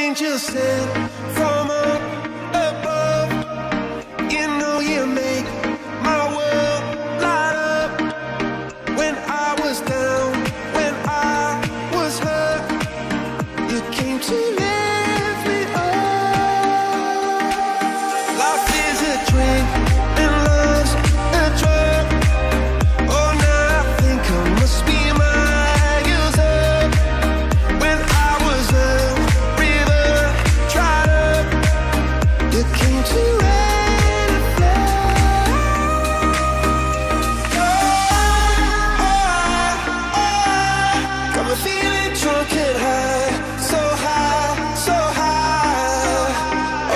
angel sent from up above. You know you make my world light up. When I was down, when I was hurt, you came to lift me up. Life is a drink and love's a drug. Oh, now I think I must be miles up. When I was a river dried up, you came to rain and flood. Got me feeling drunk and high, so high, so high.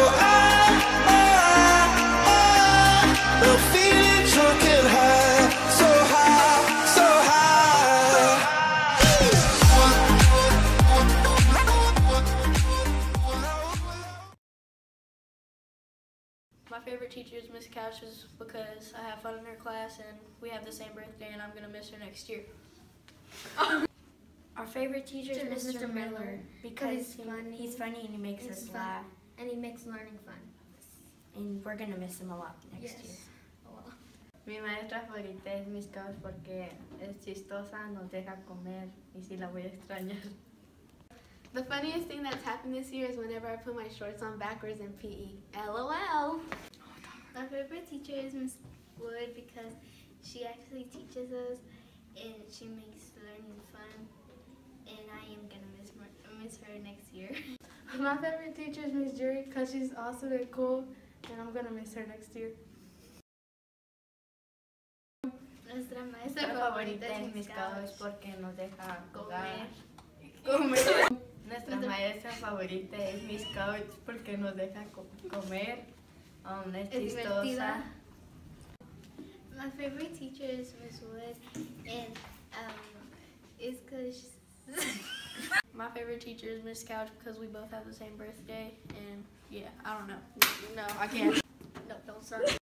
I'm feeling drunk and high, so high, so high. My favorite teacher is Miss Couches because I have fun in her class and we have the same birthday and I'm going to miss her next year. Our favorite teacher is Mr. Miller because he's funny and he makes us laugh. And he makes learning fun. And we're going to miss him a lot next year. Mi maestra favorita es Miss Caos porque es chistosa, nos deja comer y sí la voy a extrañar. The funniest thing that's happened this year is whenever I put my shorts on backwards in PE. LOL. My favorite teacher is Miss Wood because she actually teaches us and she makes learning fun. And I am gonna miss her next year. My favorite teacher is Miss Jury because she's awesome and cool, and I'm gonna miss her next year. Nuestra Mi maestra favorita es Miss Caos porque nos deja jugar. Nuestra maestra favorita es Miss Couch porque nos deja comer, es chistosa. My favorite teacher is Miss Wood, and it's because My favorite teacher is Miss Couch because we both have the same birthday and yeah, I don't know. No, I can't. No, don't start.